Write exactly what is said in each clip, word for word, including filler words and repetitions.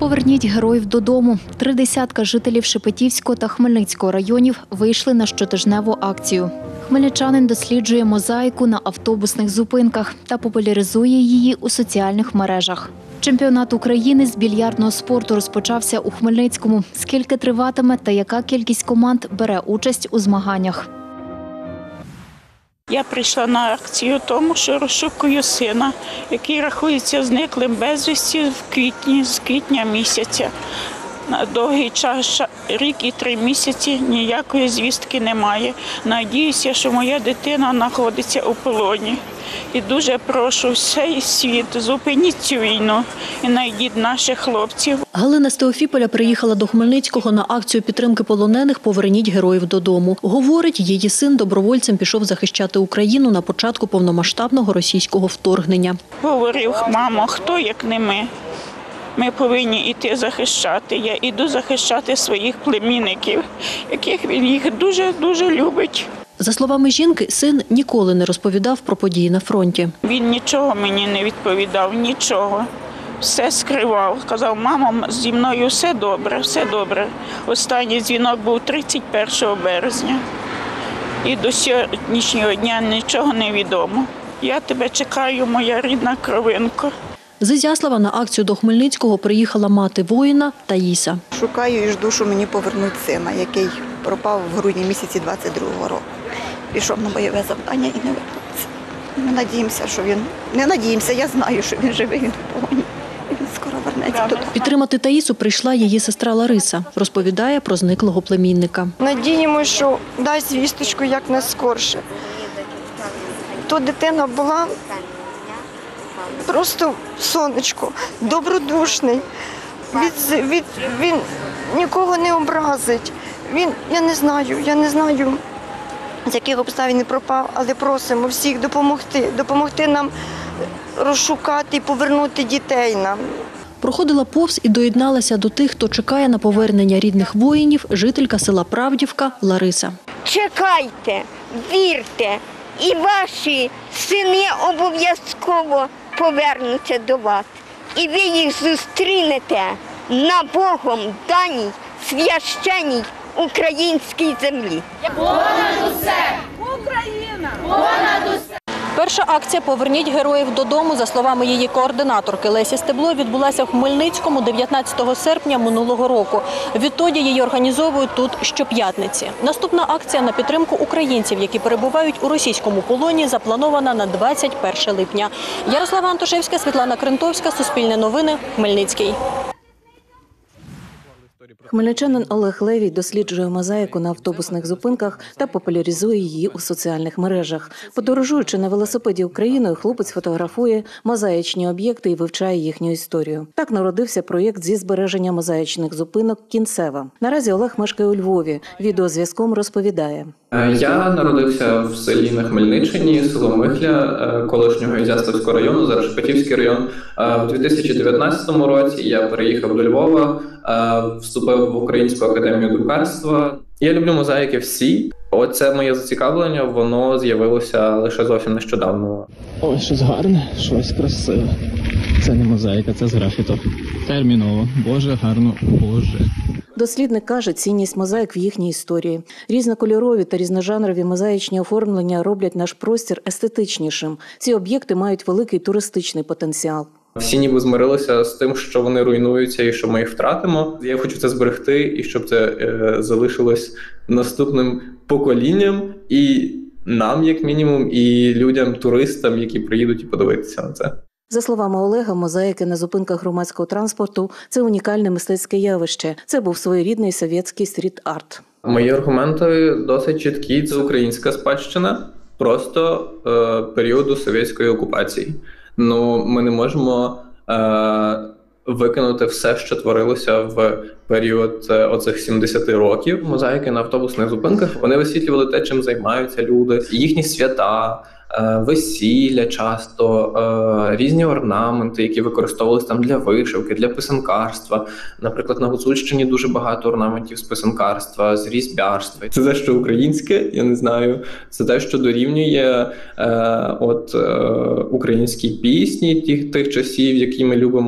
Поверніть героїв додому. Три десятка жителів Шепетівського та Хмельницького районів вийшли на щотижневу акцію. Хмельничанин досліджує мозаїку на автобусних зупинках та популяризує її у соціальних мережах. Чемпіонат України з більярдного спорту розпочався у Хмельницькому. Скільки триватиме та яка кількість команд бере участь у змаганнях? Я прийшла на акцію тому, що розшукую сина, який рахується зниклим безвісті в квітні, з квітня місяця. На довгий час, рік і три місяці, ніякої звістки немає. Надіюся, що моя дитина знаходиться у полоні. І дуже прошу всей світ, зупиніть цю війну і знайдіть наших хлопців. Галина з Теофіполя приїхала до Хмельницького на акцію підтримки полонених «Поверніть героїв додому». Говорить, її син добровольцем пішов захищати Україну на початку повномасштабного російського вторгнення. Говорив: мамо, хто як не ми? Ми повинні йти захищати. Я йду захищати своїх племінників, яких він їх дуже-дуже любить. За словами жінки, син ніколи не розповідав про події на фронті. Він нічого мені не відповідав, нічого. Все скривав. Казав: мамо, зі мною все добре, все добре. Останній дзвінок був тридцять першого березня. І до сьогоднішнього дня нічого не відомо. Я тебе чекаю, моя рідна кровинко. З Ізяслава на акцію до Хмельницького приїхала мати воїна Таїса. Шукаю і жду, що мені повернуть сина, який пропав в грудні місяці двадцять другого року. Пішов на бойове завдання і не вернувся. Ми надіємося, що він... Не надіємося, я знаю, що він живий, він в погоні. І він скоро вернеться додому. Підтримати Таїсу прийшла її сестра Лариса. Розповідає про зниклого племінника. Надіємося, що дасть звісточку якнайскорше. То дитина була просто сонечко, добродушний. Від, від, він нікого не образить. Він, я не знаю, я не знаю, з яких обставин він пропав, але просимо всіх допомогти, допомогти нам розшукати і повернути дітей нам. Проходила повз і доєдналася до тих, хто чекає на повернення рідних воїнів, жителька села Правдівка Лариса. Чекайте, вірте, і ваші сини обов'язково повернуться до вас. І ви їх зустрінете на Богом даній священній українській землі. Понад усе! Україна! Понад усе! Перша акція «Поверніть героїв додому», за словами її координаторки Лесі Стебло, відбулася в Хмельницькому дев'ятнадцятого серпня минулого року. Відтоді її організовують тут щоп'ятниці. Наступна акція на підтримку українців, які перебувають у російському полоні, запланована на двадцять перше липня. Ярослава Антошевська, Світлана Крентовська, Суспільне новини, Хмельницький. Хмельничанин Олег Левій досліджує мозаїку на автобусних зупинках та популяризує її у соціальних мережах. Подорожуючи на велосипеді Україною, хлопець фотографує мозаїчні об'єкти і вивчає їхню історію. Так народився проєкт зі збереження мозаїчних зупинок «Кінцева». Наразі Олег мешкає у Львові. Відеозв'язком розповідає. Я народився в селі на Хмельниччині, село Михля, колишнього Ізяславського району, зараз Шепетівський район. У дві тисячі дев'ятнадцятому році я переїхав до Львова, вступив в Українську академію друкарства. Я люблю мозаїки всі. Оце моє зацікавлення, воно з'явилося лише зовсім нещодавно. Ой, щось гарне, щось красиве. Це не мозаїка, це з графіто. Терміново. Боже, гарно, Боже. Дослідник каже, цінність мозаїк в їхній історії. Різнокольорові та різножанрові мозаїчні оформлення роблять наш простір естетичнішим. Ці об'єкти мають великий туристичний потенціал. Всі ніби змирилися з тим, що вони руйнуються і що ми їх втратимо. Я хочу це зберегти і щоб це е, залишилось наступним поколінням і нам, як мінімум, і людям, туристам, які приїдуть і подивитися на це. За словами Олега, мозаїки на зупинках громадського транспорту – це унікальне мистецьке явище. Це був своєрідний совєтський стріт-арт. Мої аргументи досить чіткі. Це українська спадщина просто е, періоду совєтської окупації. Ну, ми не можемо е, викинути все, що творилося в період е, оцих сімдесяти років. Мозаїки на автобусних зупинках, вони висвітлювали те, чим займаються люди, їхні свята, е, весілля часто, е, різні орнаменти, які використовувалися там для вишивки, для писанкарства. Наприклад, на Гуцульщині дуже багато орнаментів з писанкарства, з різьбярства. Це те, що українське, я не знаю, це те, що дорівнює е, от, е, українській пісні тих, тих часів, які ми любимо.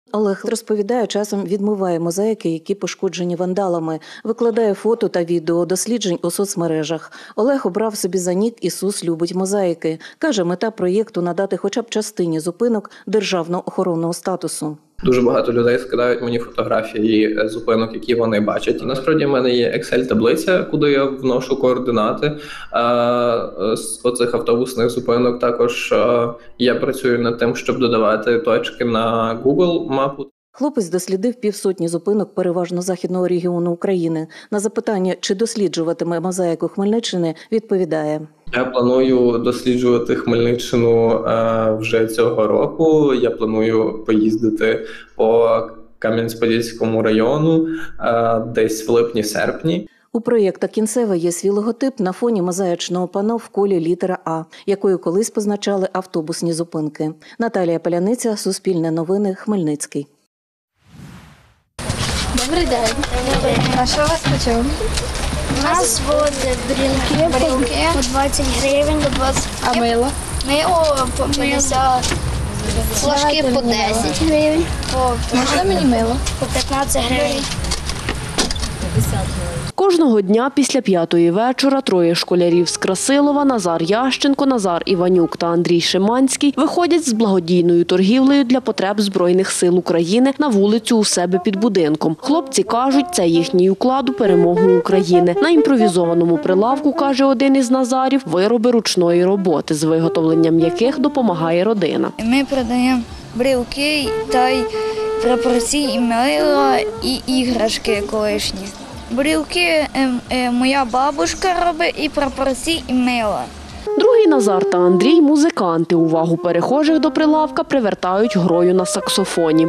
Олег розповідає, часом відмиває мозаїки, які пошкоджені вандалами, викладає фото та відео досліджень у соцмережах. Олег обрав собі за нік «Ісус любить мозаїки». Каже, мета проєкту – надати хоча б частині зупинок державного охоронного статусу. Дуже багато людей скидають мені фотографії зупинок, які вони бачать. Насправді в мене є Excel-таблиця, куди я вношу координати з оцих автобусних зупинок. Також я працюю над тим, щоб додавати точки на Google мапу. Хлопець дослідив півсотні зупинок переважно західного регіону України. На запитання, чи досліджуватиме мозаїку Хмельниччини, відповідає. Я планую досліджувати Хмельниччину е, вже цього року. Я планую поїздити по Кам'янець-Подільському району е, десь в липні-серпні. У проєкта «Кінцева» є свій логотип на фоні мозаїчного пано в колі літера «А», якою колись позначали автобусні зупинки. Наталія Паляниця, Суспільне новини, Хмельницький. Добрий день. А що у вас почув? У нас от брілки, брілки по двадцять гривень, по двадцять. А мило? Мило по п'ятдесят. Флажки по десять гривень. Можна мені мило? По п'ятнадцять гривень. Кожного дня після п'ятої вечора троє школярів з Красилова – Назар Ященко, Назар Іванюк та Андрій Шиманський – виходять з благодійною торгівлею для потреб Збройних сил України на вулицю у себе під будинком. Хлопці кажуть, це їхній уклад у перемогу України. На імпровізованому прилавку, каже один із Назарів, вироби ручної роботи, з виготовленням яких допомагає родина. Ми продаємо брілки та й прапорці, і мила, і іграшки колишні. Брілки е, е, моя бабушка робить, і прапорці, і мила. Другий Назар та Андрій – музиканти. Увагу перехожих до прилавка привертають грою на саксофоні.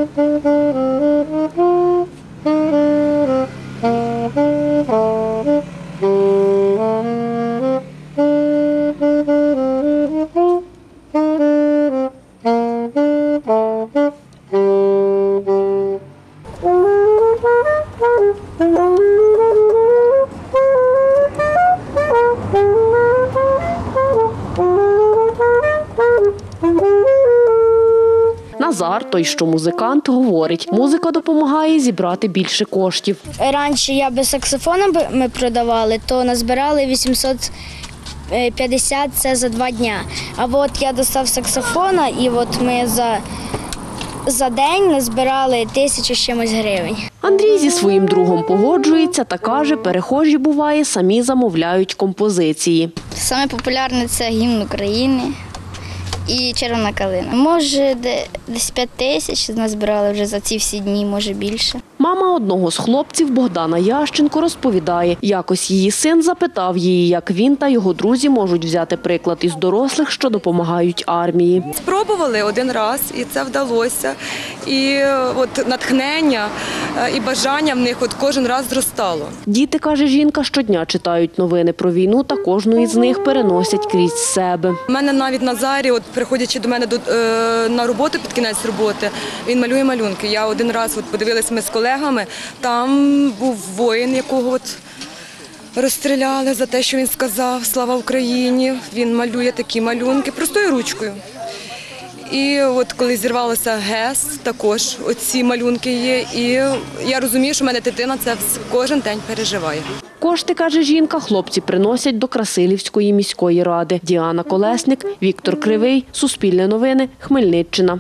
Назар, той, що музикант, говорить, музика допомагає зібрати більше коштів. Раніше я без саксофона ми продавали, то назбирали вісімсот п'ятдесят – це за два дня. А от я достав саксофона, і от ми за, за день назбирали тисячу з чимось гривень. Андрій зі своїм другом погоджується та каже, перехожі, буває, самі замовляють композиції. Саме популярне – це гімн України і червона калина. Може, десь п'ять тисяч назбирали вже за ці всі дні, може більше. Мама одного з хлопців, Богдана Ященко, розповідає, якось її син запитав її, як він та його друзі можуть взяти приклад із дорослих, що допомагають армії. Спробували один раз, і це вдалося. І от натхнення і бажання в них от кожен раз зростало. Діти, каже жінка, щодня читають новини про війну та кожну із них переносять крізь себе. У мене навіть Назарі, от приходячи до мене до, е, на роботу під кінець роботи, він малює малюнки. Я один раз от подивилися ми з колегами, там був воїн, якого от розстріляли за те, що він сказав «Слава Україні». Він малює такі малюнки простою ручкою. І от коли зірвалося ГЕС, також оці малюнки є. І я розумію, що в мене дитина це кожен день переживає. Кошти, каже жінка, хлопці приносять до Красилівської міської ради. Діана Колесник, Віктор Кривий, Суспільне новини, Хмельниччина.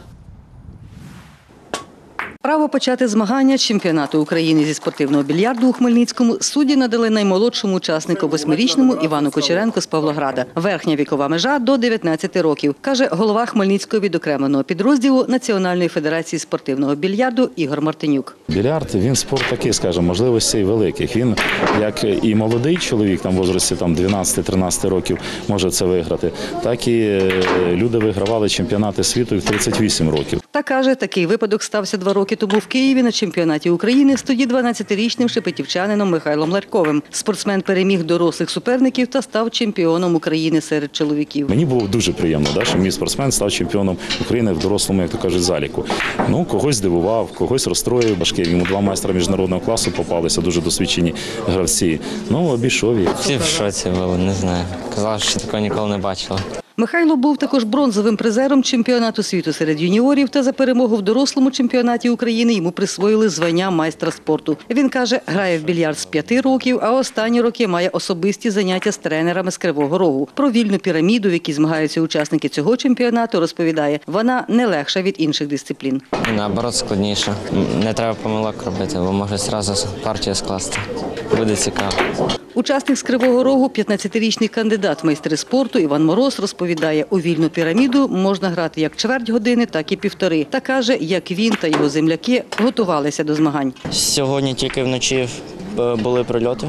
Право почати змагання чемпіонату України зі спортивного більярду у Хмельницькому судді надали наймолодшому учаснику восьмирічному Івану Кучеренку з Павлограда. Верхня вікова межа – до дев'ятнадцяти років, каже голова Хмельницького відокремленого підрозділу Національної федерації спортивного більярду Ігор Мартинюк. Більярд, він спорт такий, скажімо, можливостей великих. Він, як і молодий чоловік, там, в возрасті там, дванадцяти-тринадцяти років, може це виграти, так і люди вигравали чемпіонати світу в тридцять вісім років. Та каже, такий випадок стався два роки тому в Києві на чемпіонаті України з тоді дванадцятирічним шепетівчанином Михайлом Ларьковим. Спортсмен переміг дорослих суперників та став чемпіоном України серед чоловіків. Мені було дуже приємно, да, що мій спортсмен став чемпіоном України в дорослому, як то кажуть, заліку. Ну, когось здивував, когось розстроїв башки. Йому два майстра міжнародного класу попалися, дуже досвідчені гравці. Ну, обійшов їх. Всі в шоці були, не знаю. Казав, що такого ніколи не бачили. Михайло був також бронзовим призером чемпіонату світу серед юніорів та за перемогу в дорослому чемпіонаті України йому присвоїли звання майстра спорту. Він каже, грає в більярд з п'яти років, а останні роки має особисті заняття з тренерами з Кривого Рогу. Про вільну піраміду, в якій змагаються учасники цього чемпіонату, розповідає, вона не легша від інших дисциплін. Наоборот, складніше. Не треба помилок робити, бо може одразу партію скласти. Буде цікаво. Учасник з Кривого Рогу, п'ятнадцятирічний кандидат в майстри спорту Іван Мороз розповідає, у вільну піраміду можна грати як чверть години, так і півтори. Та каже, як він та його земляки готувалися до змагань. Сьогодні тільки вночі були прильоти.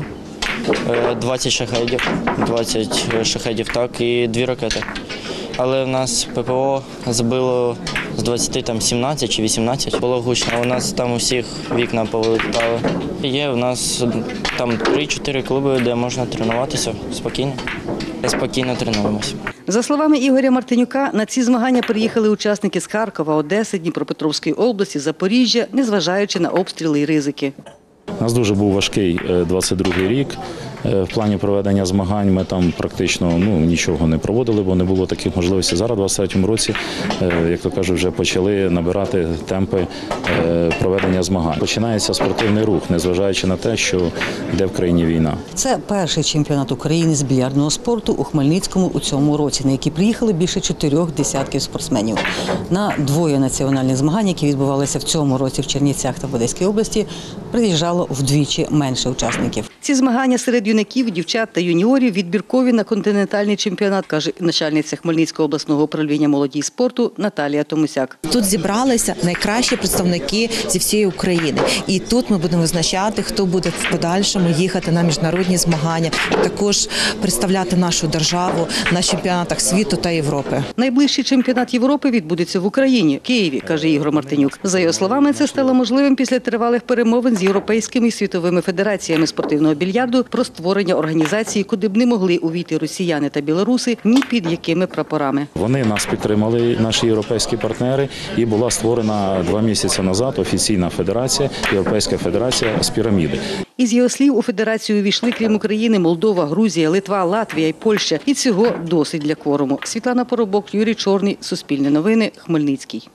двадцять шахедів, двадцять шахедів так і дві ракети. Але в нас ППО збило з двадцяти, там сімнадцять чи вісімнадцять. Було гучно, у нас там усіх вікна повилітали. Є у нас там три-чотири клуби, де можна тренуватися спокійно. Спокійно тренуємося. За словами Ігоря Мартинюка, на ці змагання приїхали учасники з Харкова, Одеси, Дніпропетровської області, Запоріжжя, незважаючи на обстріли і ризики. У нас дуже був важкий двадцять другий рік. В плані проведення змагань ми там практично ну, нічого не проводили, бо не було таких можливостей. Зараз, у двадцять третьому році, як то кажуть, вже почали набирати темпи проведення змагань. Починається спортивний рух, незважаючи на те, що йде в країні війна. Це перший чемпіонат України з більярдного спорту у Хмельницькому у цьому році, на який приїхали більше чотирьох десятків спортсменів. На двоє національних змагань, які відбувалися в цьому році в Чернівцях та в Одеській області, приїжджало вдвічі менше учасників. Ці змагання серед юнаків, дівчат та юніорів відбіркові на континентальний чемпіонат, каже начальниця Хмельницького обласного управління молоді і спорту Наталія Томусяк. Тут зібралися найкращі представники зі всієї України. І тут ми будемо визначати, хто буде в подальшому їхати на міжнародні змагання, також представляти нашу державу на чемпіонатах світу та Європи. Найближчий чемпіонат Європи відбудеться в Україні, Києві, каже Ігор Мартинюк. За його словами, це стало можливим після тривалих перемовин з європейськими і світовими федераціями спортивного більярду про створення організації, куди б не могли увійти росіяни та білоруси ні під якими прапорами. Вони нас підтримали, наші європейські партнери, і була створена два місяці назад офіційна федерація, Європейська федерація з піраміди. Із його слів, у федерацію увійшли, крім України, Молдова, Грузія, Литва, Латвія і Польща. І цього досить для кворуму. Світлана Поробок, Юрій Чорний, Суспільне новини, Хмельницький.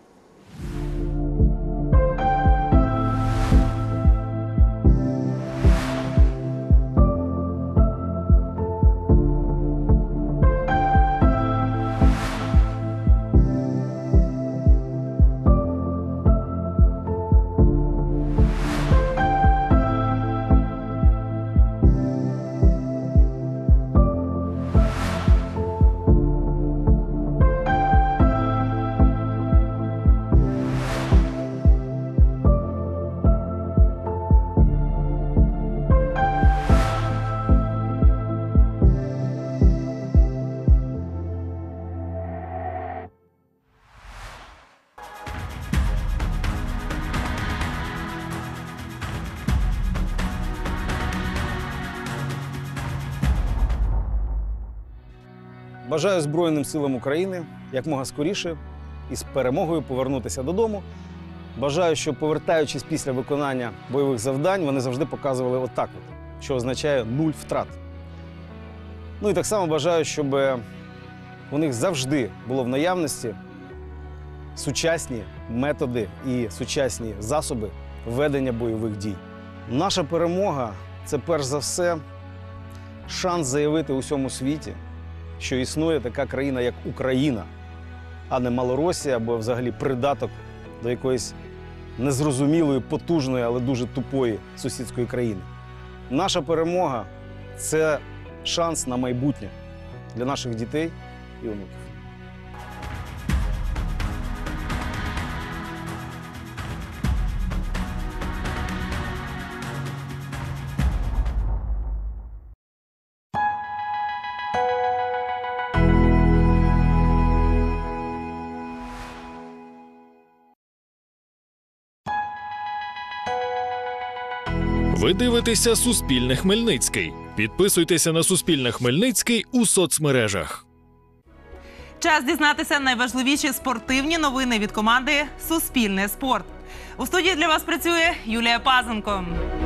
Бажаю Збройним силам України якомога скоріше із перемогою повернутися додому. Бажаю, щоб, повертаючись після виконання бойових завдань, вони завжди показували отак, от, що означає нуль втрат. Ну і так само бажаю, щоб у них завжди було в наявності сучасні методи і сучасні засоби ведення бойових дій. Наша перемога – це перш за все шанс заявити усьому світі, що існує така країна, як Україна, а не Малоросія або взагалі придаток до якоїсь незрозумілої, потужної, але дуже тупої сусідської країни. Наша перемога – це шанс на майбутнє для наших дітей і онуків. Ви дивитеся «Суспільне Хмельницький». Підписуйтеся на «Суспільне Хмельницький» у соцмережах. Час дізнатися найважливіші спортивні новини від команди «Суспільне спорт». У студії для вас працює Юлія Пазенко.